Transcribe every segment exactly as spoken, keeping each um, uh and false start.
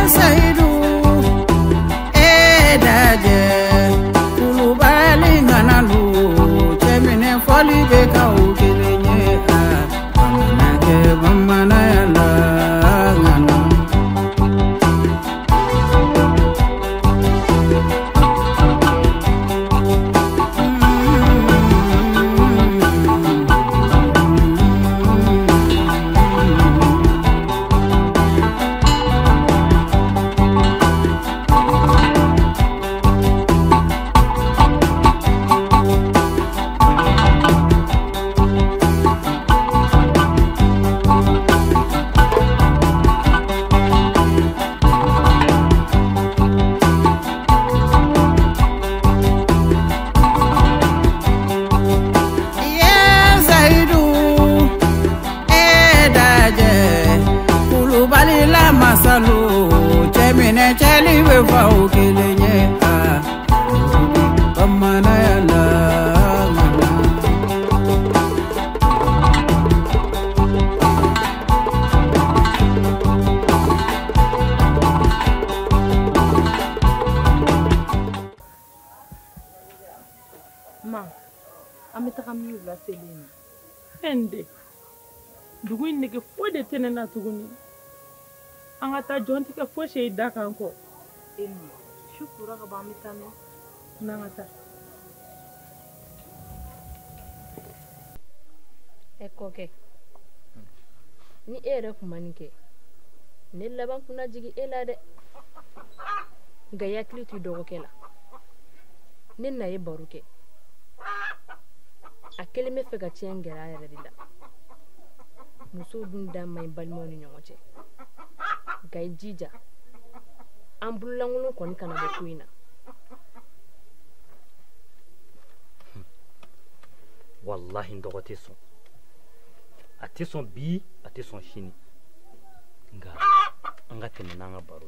Saidu e daje kulubali nganalu chemine foli be ka ukelenye a manake bamana yala ngana Masalo chemine chali we fa ukelenye a bamana yala ma ametaka miyu la seleni fende dugu nege fode tenena tuguni angata jonti ka fo sey dakanko emu shukura ka ba mitano nangata ekoke ni ere kumanike ne laban kuna jigi elade ga yakli tu dogo kela ne na ye baruke akele me fe ga tiengera yare dila muso dun da mai balmoni nyongoche gai jija ambulangulu koni kana bekuina wallahi ndogo teson ateson bi ateson shini nga anga temena nga baro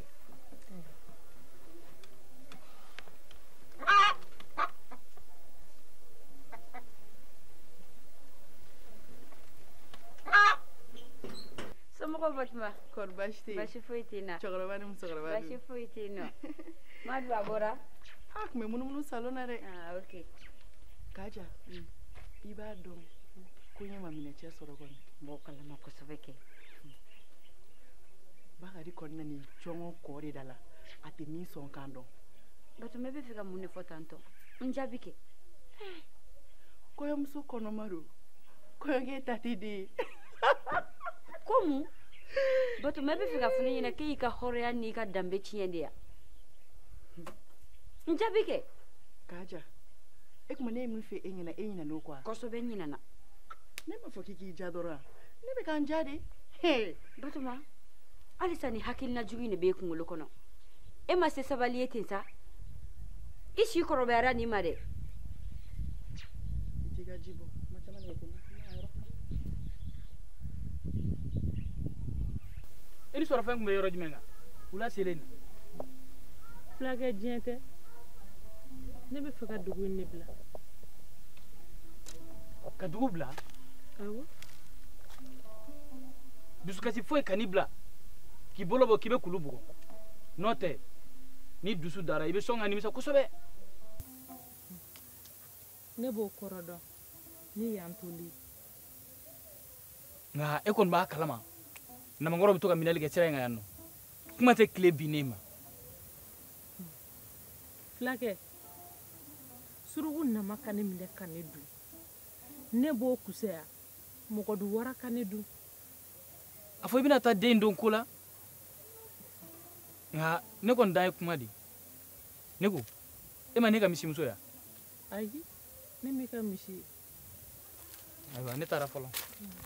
Somoko Fatima. Kor bashti. Bashi foitina. Chograbani musograbani. Bashi foitina. Madu abora. Ah, me munu munu salona re. Ah, okay. Kaja. Mm. Iba dom. Kunya mamine che sorogon. Bokala makosoveke. Bagari konna ni chongo kore dala. Ati mi son kando. Bato mebe fika mune fotanto. Njabike. Koyo muso kono maru. Koyo ge tatidi. Komu? Bato mebe fika fune nyina ke ika horea ni ka dambe chiende ya. Njabike. Kaja. Ek mane mu fe enyina enyina no kwa. Koso be nyina na. Ne ma foki ki jadora. Ne be kan jade. Hey, bato ma. Alisa ni hakil na jugi ne be kungolo kono. E ma se sabali etinsa. Ishi korobera ni mare. Tiga jibo. Macam mana itu? Ini suara feng kumbe Rejoignez. Ula seleni. Flaga gente. Ne be faka dugu ne bla. Ka dugu bla? Awo. Dusukasi foi kanibla. Ki bolobo kibe kulubugo. Note. Ni dusu dara ibe songa ni misa kusobe. Ne bo korodo. Ni yantuli. Nga ekon ba kalama. Na mangoro bitoka minali ke tsira ngayano. Kuma te klebi nema. Flake. Surugu na makane mile kanedu. Ne bo kusea. Mokodu wara kanedu. Afo ibina ta de ndon kula. Nga ne kon dai kuma di. Nego. Ema ne ka misi muso ya. Ayi. Ne me ka misi. Ayo ne tara folo.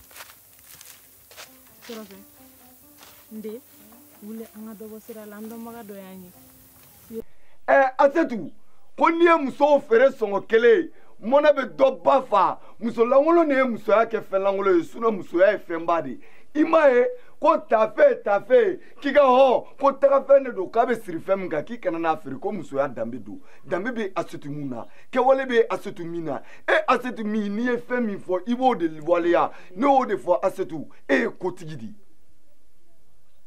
Surafe. Nde wule anga dobo sira lando maga doyanyi. Eh asetu konnie muso fere songo kele mona be do bafa muso langolo ne muso yake fe langolo suna muso ya fe mbadi imae ko tafe tafe kiga ho ko tafe ne do ka be sirifem ga ki kana na afiri ko muso ya dambe do dambe be asetu muna ke wole be asetu mina e asetu mi ni e fe mi fo ibo de wale ya no de fo asetu e ko tigidi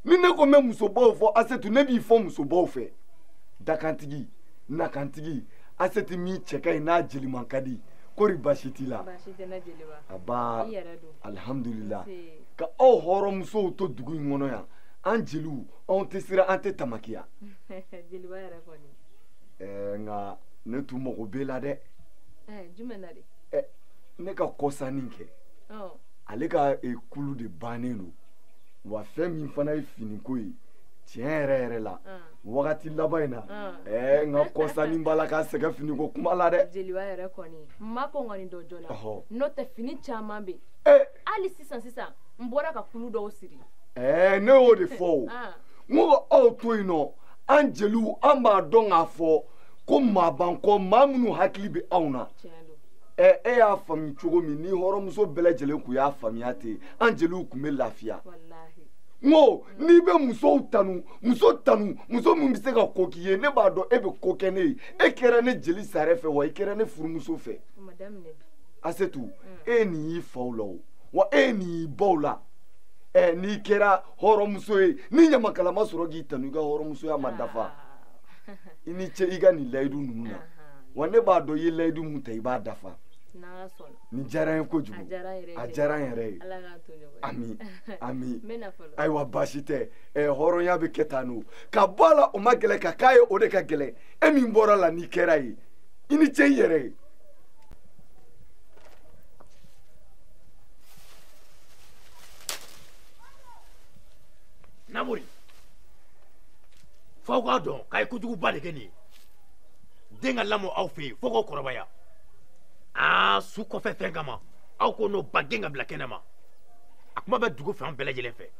ni ne ko mɛ musobaw fɔ Asetu ne b'i fɔ musobaw fɛ dakantigi nakantigi Asetu min cɛ ka ɲi n'a jeliman ka di kori baasi t'i la baasi tɛ ne jeliba aba i yɛrɛ don alhamdulillah ka aw hɔrɔnmusow to dugu in kɔnɔ yan an jeliw anw tɛ siran an tɛ tamakiya jeliba yɛrɛ kɔni ɛɛ nka ne tun mago b'e la dɛ ɛɛ jumɛn na de ɛ ne ka kɔsanni kɛ ale ka kulu de bannen don wa fɛn min fana ye finiko ye tiɲɛ yɛrɛ yɛrɛ la wagati laban in na ɛɛ n ka kɔsanni b'a la ka sɛgɛ finiko kuma la dɛ jeliba yɛrɛ kɔni n ma kɔn ka nin dɔ jɔ la n'o tɛ fini caman bɛ yen hali sisan sisan n bɔra ka kulu dɔw siri ɛɛ ne y'o de fɔ o n ko aw to yen nɔ an jeliw an b'a dɔn k'a fɔ ko maa b'an kɔ maa minnu hakili bɛ anw na ɛ e y'a faamu cogo min ni hɔrɔnmuso bɛɛ lajɛlen tun y'a faamuya ten an jeliw tun bɛ lafiya n ko n'i bɛ musow tanu muso tanu muso min bɛ se ka ko k'i ye ne b'a dɔn e bɛ ko kɛ ne ye e kɛra ne jeli sare fɛ wa i kɛra ne furumuso fɛ Asetu e ye nin y'i faw la o wa e ye nin y'i baw la ɛ n'i kɛra hɔrɔnmuso ye ni ɲamakala ma sɔrɔ k'i tanu i ka hɔrɔnmusoya ma dafa i ni ce i ka nin layidu ninnu na wa ne b'a dɔn i ye layidu mun ta i b'a dafa nin diyara n ye kojugu a diyara n yɛrɛ ye ami ami ayiwa baasi tɛ ɛ hɔrɔnya bɛ kɛ tan n'o ka bɔ a la o ma gɛlɛ ka k'a ye o de ka gɛlɛn e min bɔra la n'i kɛra ye i ni ce i yɛrɛ ye Namori f'aw k'a dɔn k'a ye kojuguba de kɛ nin ye den ka lamɔ aw fɛ yen fo k'aw kɔrɔbaya aa su kɔfɛ fɛn kama aw ko n'o ba gɛn ka bila kɛnɛ ma a kuma bɛ dugu fan bɛɛ lajɛlen fɛ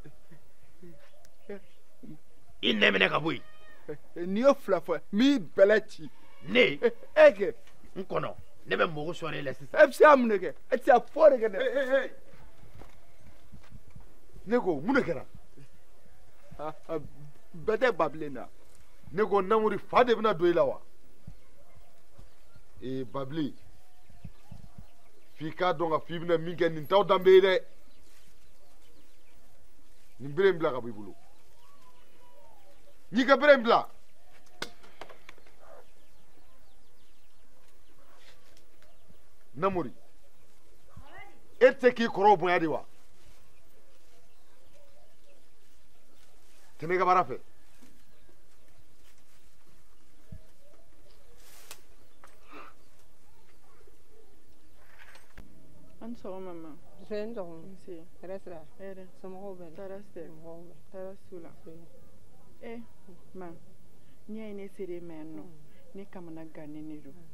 i nɛ minɛ ka bɔ yen n'i ye fila fɔ n b'i bɛlɛ ci ne e kɛ n kɔnɔ ne bɛ mɔgɔ sɔrɔ e la sisan e bɛ se ka mun de kɛ e tɛ se ka fɔ de kɛ dɛ ne ko mun de kɛra bɛɛ tɛ babilen na ne ko Namori fa de bɛna don i la wa ee babilen f'i k'a dɔn ka f'i bɛna min kɛ nin t'aw danbe ye dɛ nin bere in bila ka bɔ i bolo n'i ka bere in bila Namori e tɛ se k'i kɔrɔw bonya de wa tɛmɛ i ka baara fɛ an sɔgɔma ma sen dɔgɔn nse hɛrɛ sira hɛrɛ somɔgɔw bɛ tara sɛ tara su la ɛ ma n'i y'a ye ne sere ma yan nɔ ne kamana gannen de don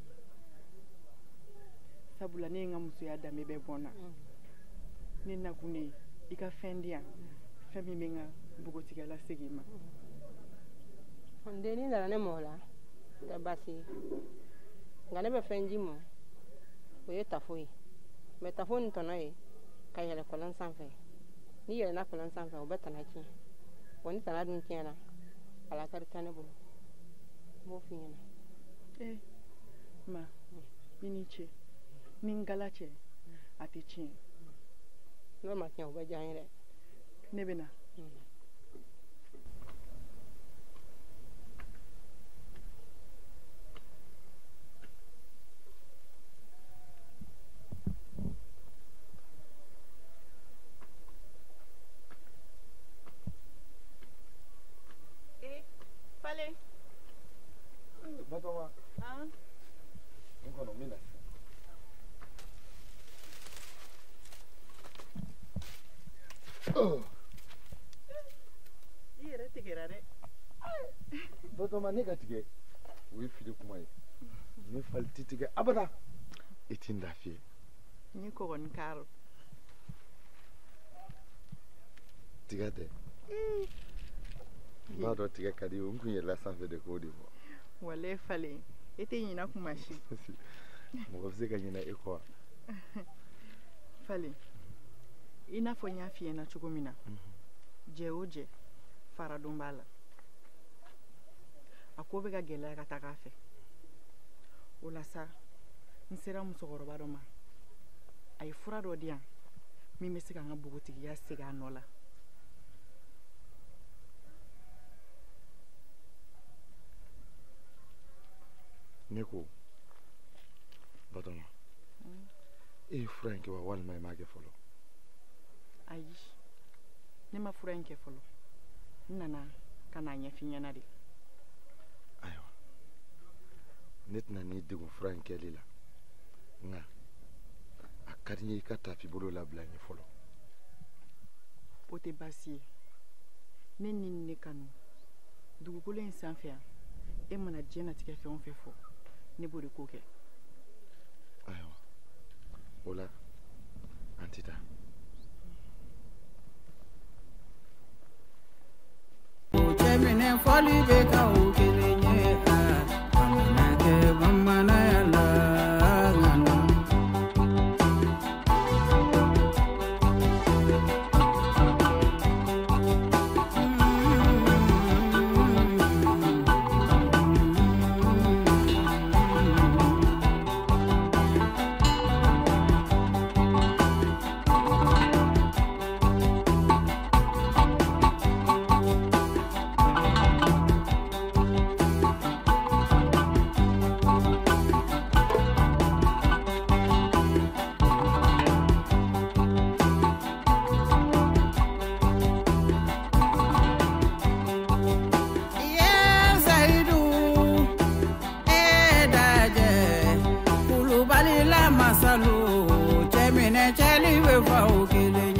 sabula ne ye n ka musoya danbe bɛɛ bɔ n na ne nakun ne ye i ka fɛn di yan fɛn min bɛ n ka npogotigiya lasegin ma denni nana ne mɔ la tɛ baasi ye nka ne bɛ fɛn di mɔ o ye tafo ye mɛ tafo nin tɔnɔ ye ka yɛlɛ kɔlɔn sanfɛ n'i yɛlɛnna kɔlɔn sanfɛ o bɛ tana tiɲɛ wa ni tana dun tiɲɛna ala kari tɛ ne bolo n b'o f'i ɲɛna ee ma i ni ce ni n gala cɛ a tɛ tiɲɛ n'o ma tiɲɛ o bɛ diya n ye dɛ ne bɛ na Batoma. Ah. Nkono mina. Oh. I yɛrɛ tigɛra dɛ. Batoma ne ka tigɛ. O ye fili kuma ye. Ne fali ti tigɛ abada. I ti n lafiya. N ye kɔgɔni kari. Tigɛ tɛ. N b'a dɔn tigɛ ka di o n kun yɛlɛla sanfɛ de k'o de fɔ. Wale falen e tɛ ɲina kuma si mɔgɔ bɛ se ka ɲina e kɔ wa falen i n'a fɔ n y'a f'i ɲɛna cogo min na jɛ o jɛ faradon b'a la a ko bɛ ka gɛlɛya ka taga a fɛ o la sa n sera musokɔrɔba dɔ ma a ye fura dɔ di yan min bɛ se ka n ka npogotigiya segin a nɔ la ne ko Batoma e ye fura in kɛ wa walima i m'a kɛ fɔlɔ ayi ne ma fura in kɛ fɔlɔ n nana ka n'a ɲɛf'i ɲɛna de ayiwa ne tɛna n'i degun fura in kɛli la nka a ka di n ye i ka tafi bolo labila n ye fɔlɔ o tɛ baasi ye ne ni ne kanu dugukolo in sanfɛ yan e mana diɲɛnatigɛ fɛn o fɛn fɔ ne b'o de ko kɛ ayiwa o la an tɛ taa Mene foli be ka o kelenye a amana ke mamana ya la ngana Masalo, Gemini, Jelly, we vow killing.